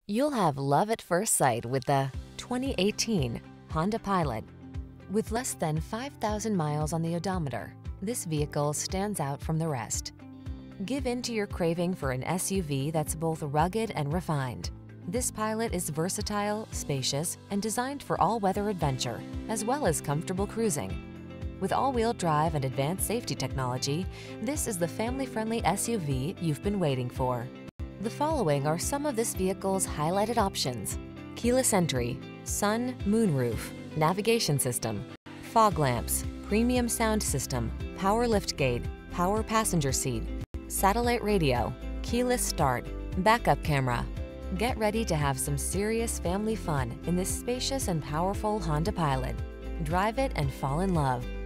You'll have love at first sight with the 2018 Honda Pilot. With less than 5,000 miles on the odometer, this vehicle stands out from the rest. Give in to your craving for an SUV that's both rugged and refined. This Pilot is versatile, spacious, and designed for all-weather adventure, as well as comfortable cruising. With all-wheel drive and advanced safety technology, this is the family-friendly SUV you've been waiting for. The following are some of this vehicle's highlighted options: keyless entry, sun, moonroof, navigation system, fog lamps, premium sound system, power liftgate, power passenger seat, satellite radio, keyless start, backup camera. Get ready to have some serious family fun in this spacious and powerful Honda Pilot. Drive it and fall in love.